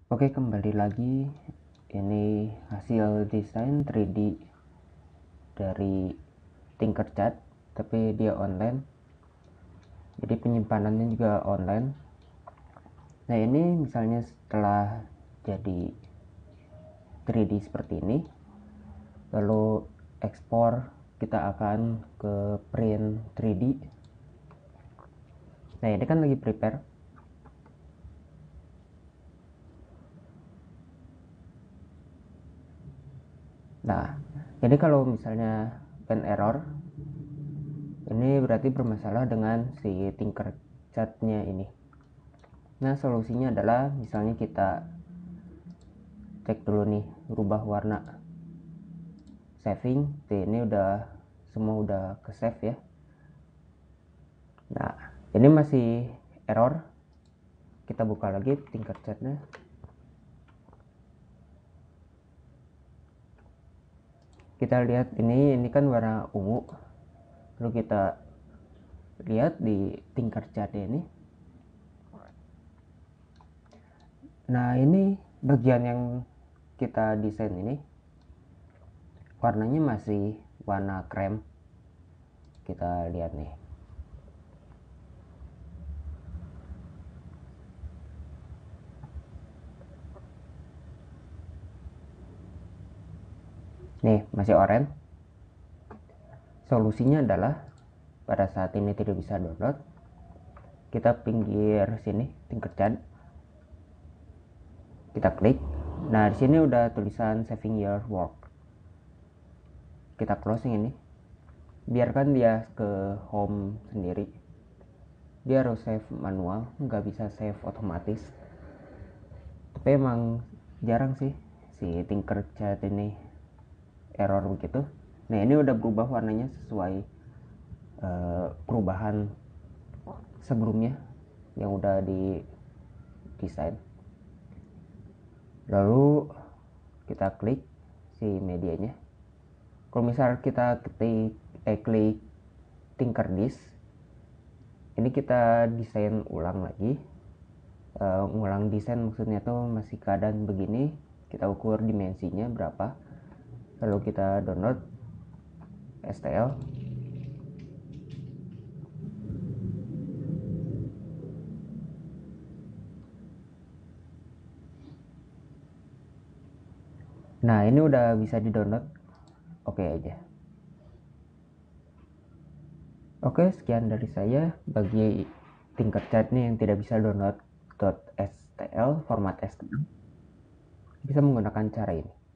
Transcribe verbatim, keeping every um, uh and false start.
Oke, kembali lagi. Ini hasil desain tiga D dari Tinkercad, tapi dia online. Jadi penyimpanannya juga online. Nah, ini misalnya setelah jadi tiga D seperti ini, lalu ekspor, kita akan ke print tiga D. Nah, ini kan lagi prepare. Nah, jadi kalau misalnya pen error, ini berarti bermasalah dengan si Tinkercad-nya ini. Nah, solusinya adalah misalnya kita cek dulu nih, rubah warna, saving. Tuh, ini udah semua udah ke save ya. Nah, ini masih error. Kita buka lagi Tinkercad-nya. Kita lihat ini ini kan warna ungu. Lalu kita lihat di Tinkercad ini. Nah, ini bagian yang kita desain ini warnanya masih warna krem. Kita lihat nih. Nih, masih oranye. Solusinya adalah pada saat ini tidak bisa download, kita pinggir sini Tinkercad, kita klik. Nah, di sini udah tulisan saving your work. Kita closing ini. Biarkan dia ke home sendiri. Dia harus save manual, nggak bisa save otomatis. Tapi emang jarang sih si Tinkercad ini error begitu. Nah, ini udah berubah warnanya sesuai uh, perubahan sebelumnya yang udah di desain. Lalu kita klik si medianya. Kalau misal kita ketik eh, klik Tinkerdisk, ini kita desain ulang lagi. Uh, ngulang desain maksudnya tuh masih keadaan begini. Kita ukur dimensinya berapa. Lalu kita download S T L. Nah, ini udah bisa di download. Oke aja. Oke, sekian dari saya. Bagi Tinkercad nih yang tidak bisa download .stl, format S T L, bisa menggunakan cara ini.